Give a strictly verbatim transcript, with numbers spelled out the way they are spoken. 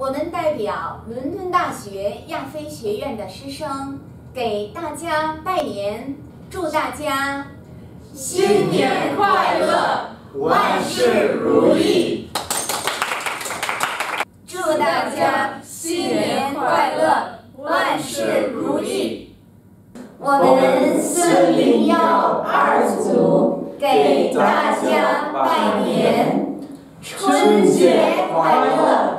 我们代表伦敦大学亚非学院的师生给大家拜年，祝大家新年快乐，万事如意。 祝大家新年快乐，万事如意。我们四零幺二组给大家拜年，春节快乐。